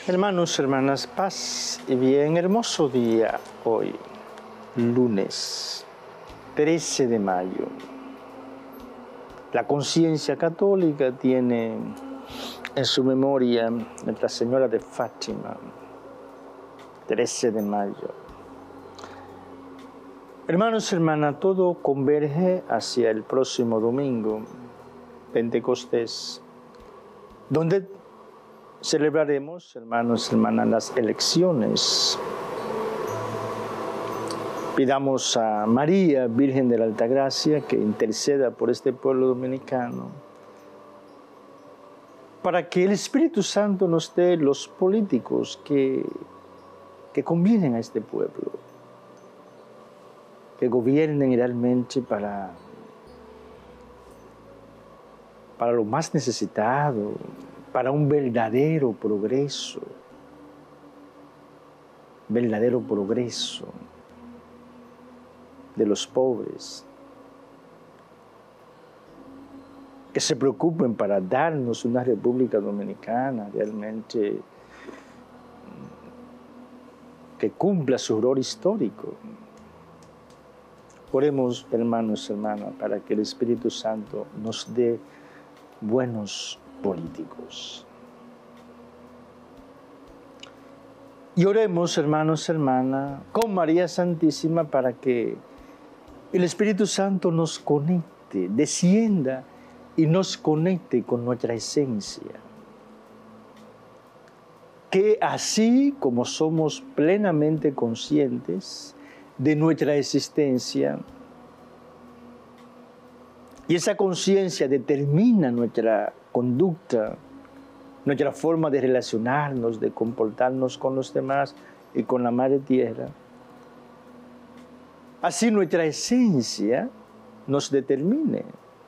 Hermanos, hermanas, paz y bien, hermoso día hoy, lunes 13 de mayo. La conciencia católica tiene en su memoria Nuestra Señora de Fátima, 13 de mayo. Hermanos, hermanas, todo converge hacia el próximo domingo, Pentecostés, donde celebraremos, hermanos, hermanas, las elecciones. Pidamos a María, Virgen de la Altagracia, que interceda por este pueblo dominicano, para que el Espíritu Santo nos dé los políticos que convienen a este pueblo, que gobiernen realmente para lo más necesitado, para un verdadero progreso de los pobres, que se preocupen para darnos una República Dominicana realmente que cumpla su rol histórico. Oremos, hermanos, hermanas, para que el Espíritu Santo nos dé buenos políticos. Y oremos, hermanos, hermanas, con María Santísima para que el Espíritu Santo nos conecte, descienda y nos conecte con nuestra esencia. Que así como somos plenamente conscientes de nuestra existencia, y esa conciencia determina nuestra conducta, nuestra forma de relacionarnos, de comportarnos con los demás y con la Madre Tierra. Así nuestra esencia nos determine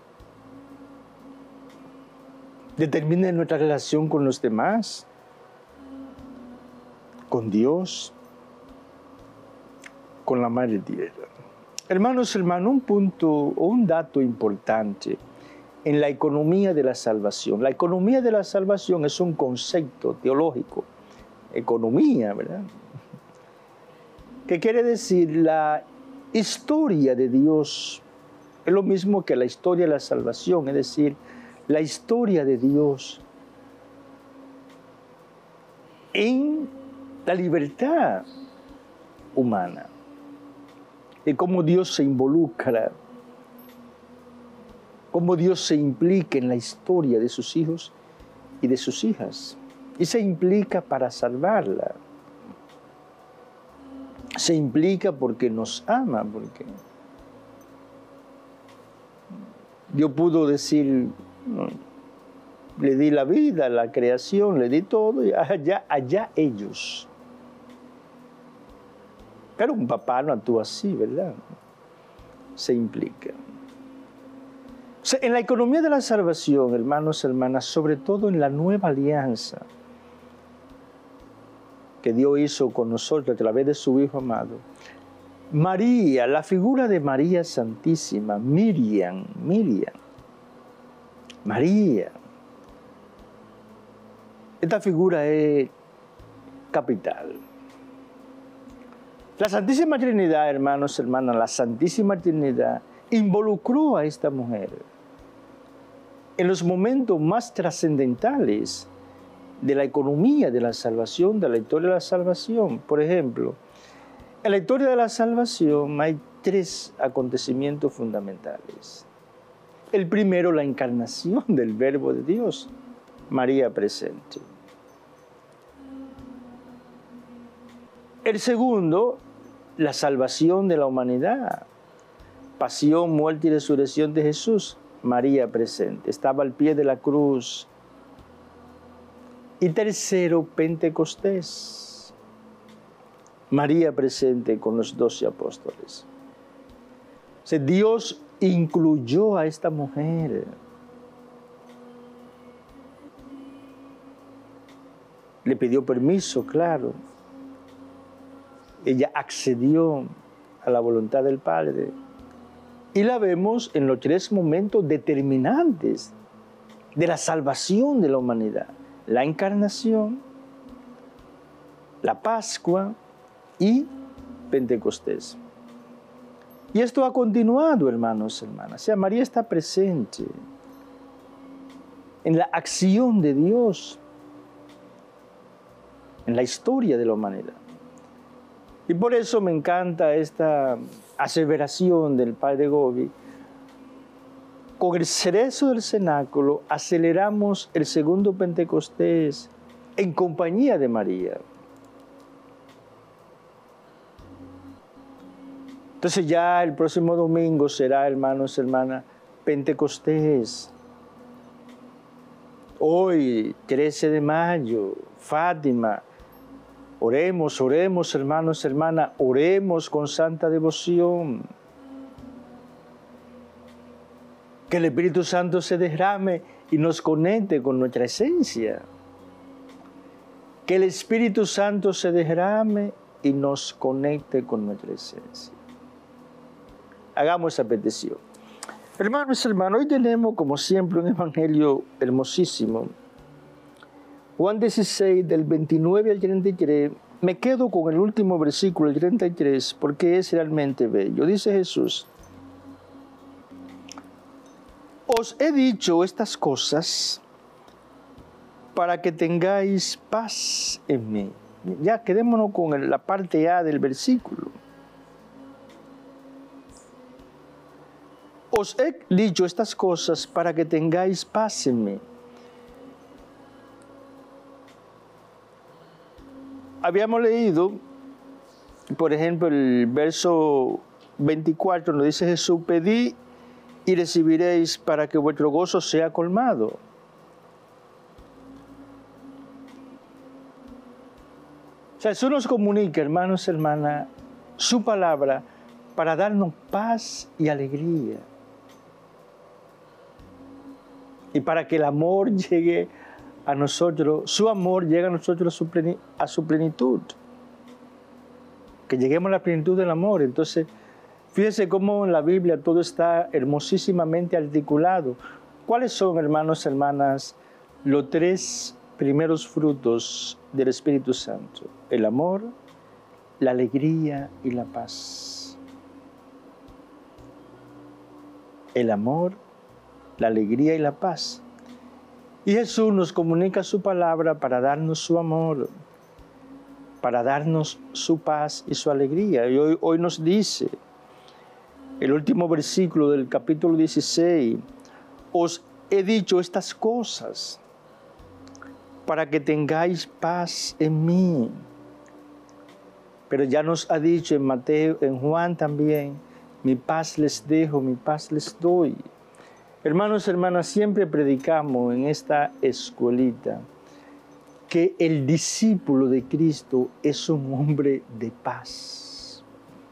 nuestra relación con los demás, con Dios, con la Madre Tierra. Hermanos, un punto o un dato importante en la economía de la salvación. La economía de la salvación es un concepto teológico, economía, ¿verdad? ¿Qué quiere decir? La historia de Dios es lo mismo que la historia de la salvación, es decir, la historia de Dios en la libertad humana. Y cómo Dios se involucra, cómo Dios se implica en la historia de sus hijos y de sus hijas. Y se implica para salvarla. Se implica porque nos ama, porque Dios pudo decir, le di la vida, la creación, le di todo, y allá ellos. Pero un papá no actúa así, ¿verdad? Se implica. O sea, en la economía de la salvación, hermanos, hermanas, sobre todo en la nueva alianza que Dios hizo con nosotros a través de su Hijo amado, María, la figura de María Santísima, Miriam, María. Esta figura es capital. La Santísima Trinidad, hermanos, hermanas, la Santísima Trinidad involucró a esta mujer en los momentos más trascendentales de la economía de la salvación, de la historia de la salvación. Por ejemplo, en la historia de la salvación hay 3 acontecimientos fundamentales. El primero, la encarnación del Verbo de Dios, María presente. El segundo, la salvación de la humanidad, pasión, muerte y resurrección de Jesús, María presente, estaba al pie de la cruz. Y tercero, Pentecostés, María presente con los 12 apóstoles. O sea, Dios incluyó a esta mujer. Le pidió permiso, claro. Ella accedió a la voluntad del Padre. Y la vemos en los 3 momentos determinantes de la salvación de la humanidad. La encarnación, la Pascua y Pentecostés. Y esto ha continuado, hermanos y hermanas. O sea, María está presente en la acción de Dios, en la historia de la humanidad. Y por eso me encanta esta aseveración del padre Gobi. Con el cerezo del cenáculo aceleramos el segundo Pentecostés en compañía de María. Entonces ya el próximo domingo será, hermanos y hermanas, Pentecostés. Hoy, 13 de mayo, Fátima. Oremos, oremos, hermanos y hermanas, oremos con santa devoción. Que el Espíritu Santo se derrame y nos conecte con nuestra esencia. Que el Espíritu Santo se derrame y nos conecte con nuestra esencia. Hagamos esa petición. Hermanos y hermanas, hoy tenemos, como siempre, un evangelio hermosísimo. Juan 16, del 29 al 33. Me quedo con el último versículo, el 33, porque es realmente bello. Dice Jesús: os he dicho estas cosas para que tengáis paz en mí. Ya quedémonos con la parte A del versículo. Os he dicho estas cosas para que tengáis paz en mí. Habíamos leído, por ejemplo, el verso 24, nos dice Jesús: pedid y recibiréis para que vuestro gozo sea colmado. O sea, Jesús nos comunica, hermanos y hermanas, su palabra para darnos paz y alegría. Y para que el amor llegue a nosotros, su amor llegue a nosotros a su plenitud. Que lleguemos a la plenitud del amor. Entonces, fíjense cómo en la Biblia todo está hermosísimamente articulado. ¿Cuáles son, hermanos y hermanas, los tres primeros frutos del Espíritu Santo? El amor, la alegría y la paz. El amor, la alegría y la paz. Y Jesús nos comunica su palabra para darnos su amor, para darnos su paz y su alegría. Y hoy nos dice, el último versículo del capítulo 16, os he dicho estas cosas para que tengáis paz en mí. Pero ya nos ha dicho en Mateo, en Juan también, mi paz les dejo, mi paz les doy. Hermanos y hermanas, siempre predicamos en esta escuelita que el discípulo de Cristo es un hombre de paz.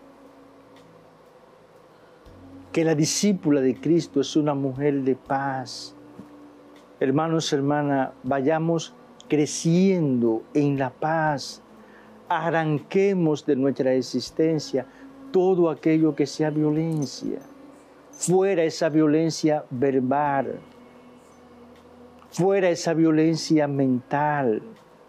Que la discípula de Cristo es una mujer de paz. Hermanos y hermanas, vayamos creciendo en la paz. Arranquemos de nuestra existencia todo aquello que sea violencia. Fuera esa violencia verbal, fuera esa violencia mental,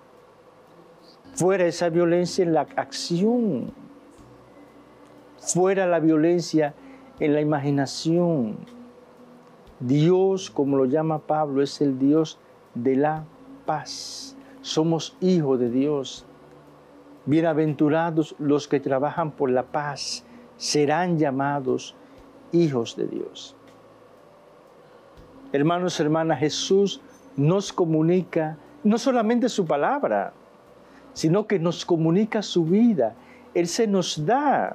fuera esa violencia en la acción, fuera la violencia en la imaginación. Dios, como lo llama Pablo, es el Dios de la paz. Somos hijos de Dios. Bienaventurados los que trabajan por la paz, serán llamados hijos de Dios. Hermanos y hermanas, Jesús nos comunica no solamente su palabra, sino que nos comunica su vida. Él se nos da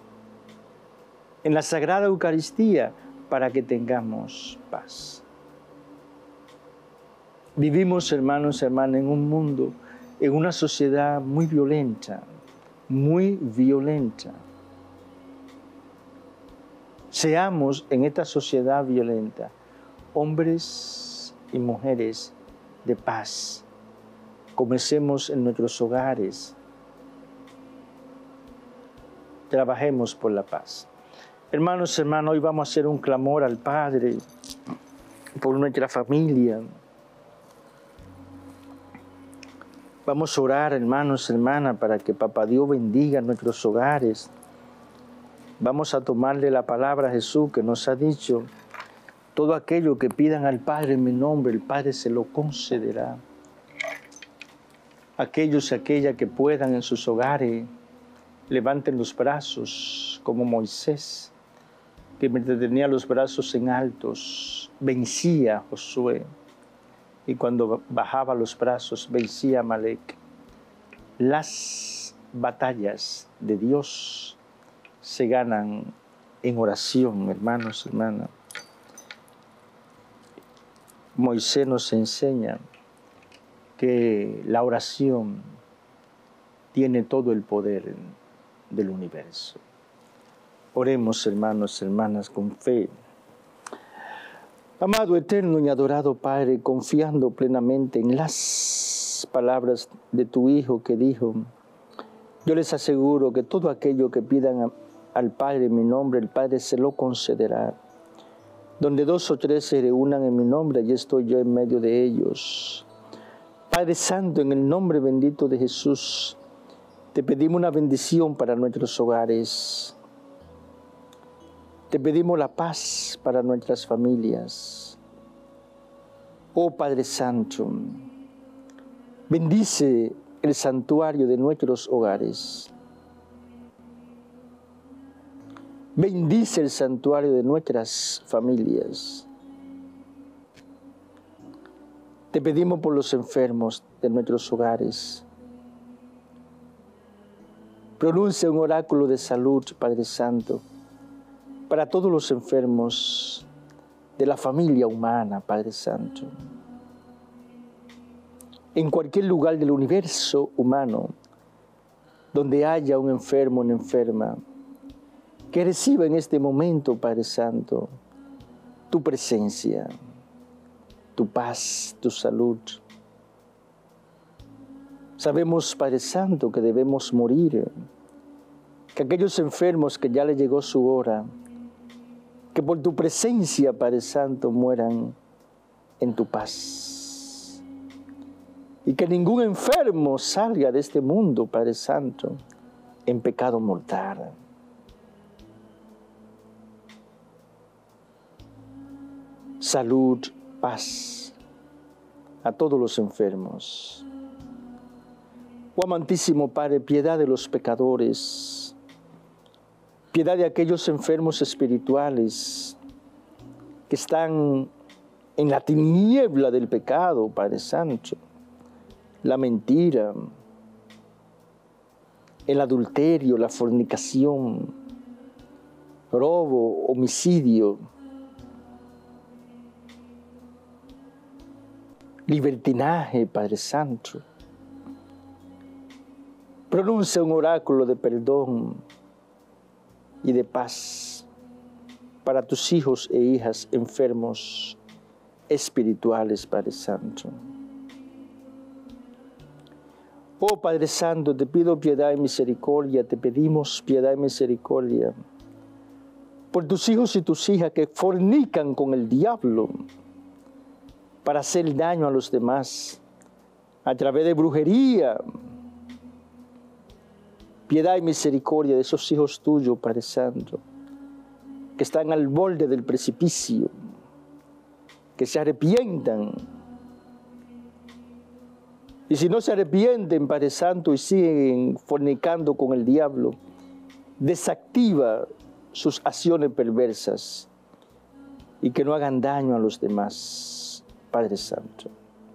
en la Sagrada Eucaristía para que tengamos paz. Vivimos, hermanos y hermanas, en un mundo, en una sociedad muy violenta, muy violenta. Seamos en esta sociedad violenta hombres y mujeres de paz. Comencemos en nuestros hogares. Trabajemos por la paz. Hermanos y hermanas, hoy vamos a hacer un clamor al Padre por nuestra familia. Vamos a orar, hermanos, hermanas, para que Papá Dios bendiga nuestros hogares. Vamos a tomarle la palabra a Jesús que nos ha dicho: todo aquello que pidan al Padre en mi nombre, el Padre se lo concederá. Aquellos y aquellas que puedan en sus hogares, levanten los brazos como Moisés, que mientras tenía los brazos en altos, vencía a Josué. Y cuando bajaba los brazos, vencía a Amalek. Las batallas de Dios se ganan en oración, hermanos, hermanas. Moisés nos enseña que la oración tiene todo el poder del universo. Oremos, hermanos, hermanas, con fe. Amado, eterno y adorado Padre, confiando plenamente en las palabras de tu Hijo que dijo: yo les aseguro que todo aquello que pidan al Padre en mi nombre, el Padre se lo concederá. Donde 2 o 3 se reúnan en mi nombre, allí estoy yo en medio de ellos. Padre Santo, en el nombre bendito de Jesús, te pedimos una bendición para nuestros hogares. Te pedimos la paz para nuestras familias. Oh Padre Santo, bendice el santuario de nuestros hogares. Bendice el santuario de nuestras familias. Te pedimos por los enfermos de nuestros hogares. Pronuncia un oráculo de salud, Padre Santo, para todos los enfermos de la familia humana, Padre Santo. En cualquier lugar del universo humano donde haya un enfermo o una enferma, que reciba en este momento, Padre Santo, tu presencia, tu paz, tu salud. Sabemos, Padre Santo, que debemos morir, que aquellos enfermos que ya les llegó su hora, que por tu presencia, Padre Santo, mueran en tu paz. Y que ningún enfermo salga de este mundo, Padre Santo, en pecado mortal. Salud, paz a todos los enfermos. Oh amantísimo Padre, piedad de los pecadores, piedad de aquellos enfermos espirituales que están en la tiniebla del pecado, Padre Santo, la mentira, el adulterio, la fornicación, robo, homicidio, libertinaje, Padre Santo. Pronuncia un oráculo de perdón y de paz para tus hijos e hijas enfermos espirituales, Padre Santo. Oh Padre Santo, te pido piedad y misericordia, te pedimos piedad y misericordia por tus hijos y tus hijas que fornican con el diablo para hacer daño a los demás a través de brujería. Piedad y misericordia de esos hijos tuyos, Padre Santo, que están al borde del precipicio, que se arrepientan. Y si no se arrepienten, Padre Santo, y siguen fornicando con el diablo, desactiva sus acciones perversas y que no hagan daño a los demás, Padre Santo.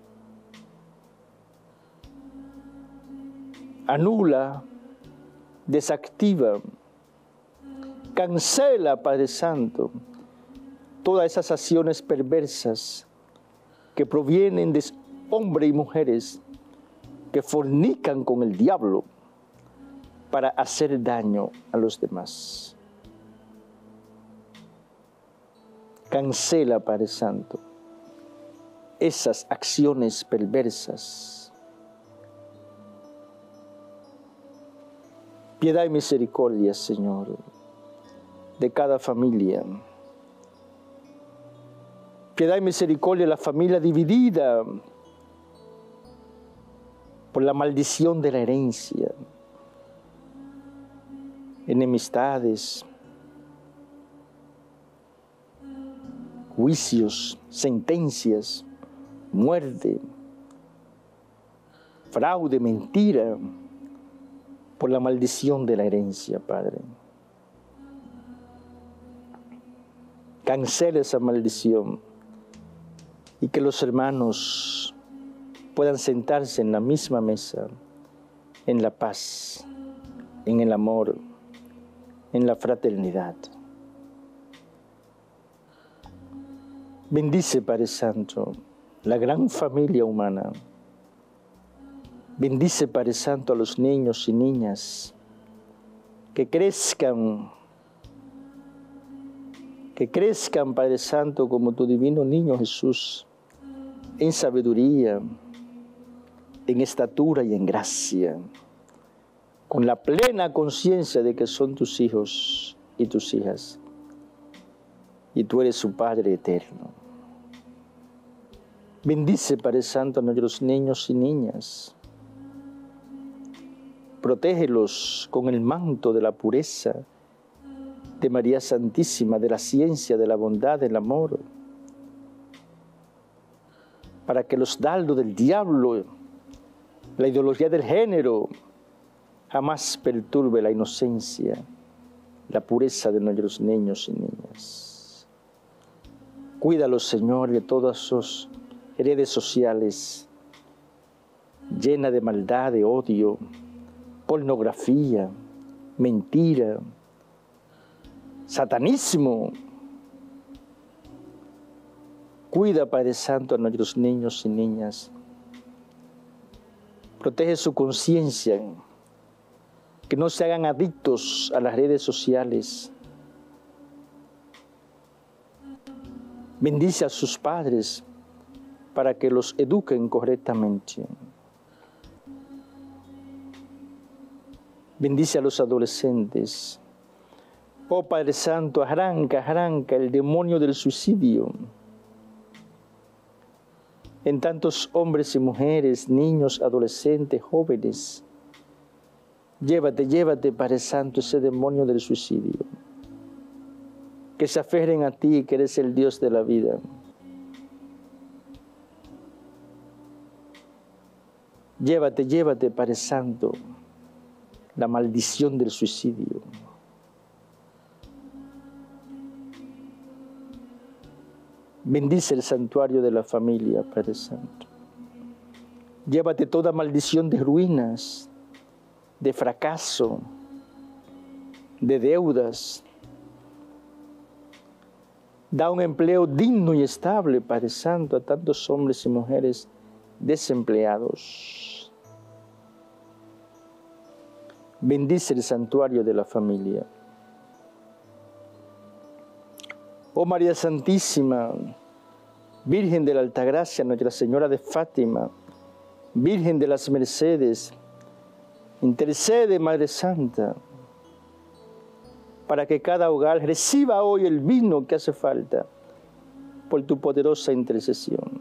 Anula, desactiva, cancela, Padre Santo, todas esas acciones perversas que provienen de hombres y mujeres que fornican con el diablo para hacer daño a los demás. Cancela, Padre Santo, esas acciones perversas. Piedad y misericordia, Señor, de cada familia. Piedad y misericordia de la familia dividida por la maldición de la herencia, enemistades, juicios, sentencias, muerte, fraude, mentira, por la maldición de la herencia, Padre. Cancela esa maldición y que los hermanos puedan sentarse en la misma mesa, en la paz, en el amor, en la fraternidad. Bendice, Padre Santo, la gran familia humana. Bendice, Padre Santo, a los niños y niñas que crezcan, Padre Santo, como tu divino niño Jesús, en sabiduría, en estatura y en gracia, con la plena conciencia de que son tus hijos y tus hijas, y tú eres su Padre eterno. Bendice, Padre Santo, a nuestros niños y niñas. Protégelos con el manto de la pureza de María Santísima, de la ciencia, de la bondad, del amor, para que los dardos del diablo, la ideología del género, jamás perturbe la inocencia, la pureza de nuestros niños y niñas. Cuídalos, Señor, de todas sus redes sociales llenas de maldad, de odio, pornografía, mentira, satanismo. Cuida, Padre Santo, a nuestros niños y niñas. Protege su conciencia, que no se hagan adictos a las redes sociales. Bendice a sus padres para que los eduquen correctamente. Bendice a los adolescentes. Oh Padre Santo, arranca el demonio del suicidio en tantos hombres y mujeres, niños, adolescentes, jóvenes. Llévate, Padre Santo, ese demonio del suicidio. Que se aferren a ti, que eres el Dios de la vida. Llévate, Padre Santo, la maldición del suicidio. Bendice el santuario de la familia, Padre Santo. Llévate toda maldición de ruinas, de fracaso, de deudas. Da un empleo digno y estable, Padre Santo, a tantos hombres y mujeres desempleados. Bendice el santuario de la familia. Oh María Santísima, Virgen de la Altagracia, Nuestra Señora de Fátima, Virgen de las Mercedes, intercede, Madre Santa, para que cada hogar reciba hoy el vino que hace falta por tu poderosa intercesión.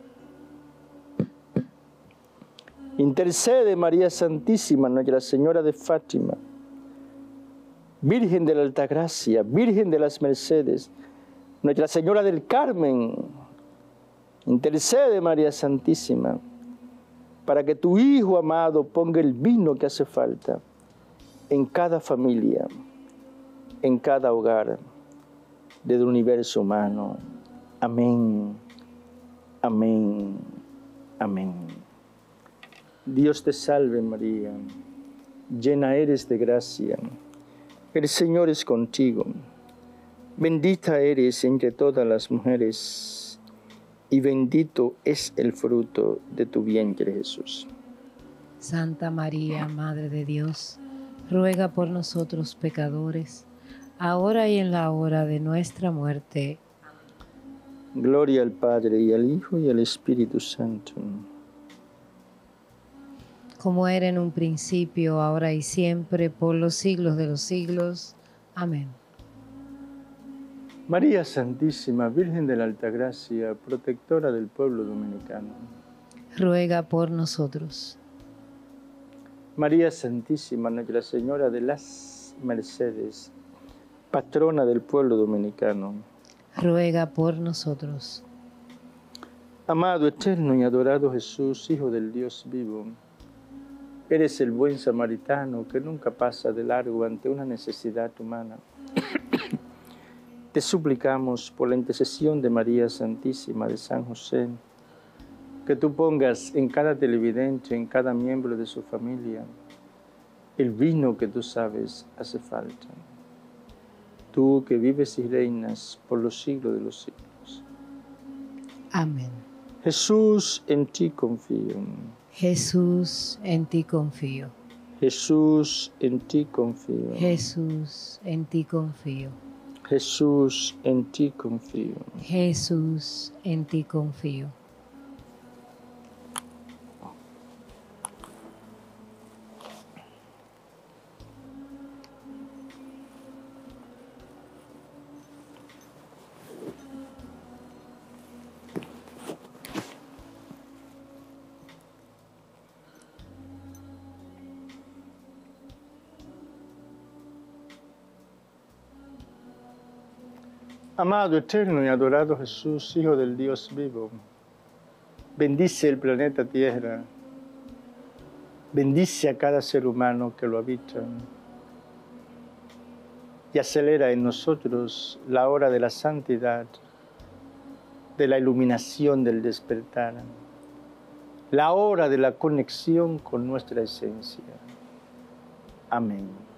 Intercede, María Santísima, Nuestra Señora de Fátima, Virgen de la Altagracia, Virgen de las Mercedes, Nuestra Señora del Carmen. Intercede, María Santísima, para que tu Hijo amado ponga el vino que hace falta en cada familia, en cada hogar del universo humano. Amén, amén, amén. Dios te salve, María, llena eres de gracia, el Señor es contigo. Bendita eres entre todas las mujeres, y bendito es el fruto de tu vientre, Jesús. Santa María, Madre de Dios, ruega por nosotros pecadores, ahora y en la hora de nuestra muerte. Gloria al Padre, y al Hijo, y al Espíritu Santo. Como era en un principio, ahora y siempre, por los siglos de los siglos. Amén. María Santísima, Virgen de la Altagracia, protectora del pueblo dominicano, ruega por nosotros. María Santísima, Nuestra Señora de las Mercedes, patrona del pueblo dominicano, ruega por nosotros. Amado, eterno y adorado Jesús, Hijo del Dios vivo, eres el buen samaritano que nunca pasa de largo ante una necesidad humana. Te suplicamos por la intercesión de María Santísima, de San José, que tú pongas en cada televidente, en cada miembro de su familia, el vino que tú sabes hace falta. Tú que vives y reinas por los siglos de los siglos. Amén. Jesús, en ti confío. Jesús, en ti confío. Jesús, en ti confío. Jesús, en ti confío. Jesús, en ti confío. Jesús, en ti confío. Amado, eterno y adorado Jesús, Hijo del Dios vivo, bendice el planeta Tierra, bendice a cada ser humano que lo habita y acelera en nosotros la hora de la santidad, de la iluminación del despertar, la hora de la conexión con nuestra esencia. Amén.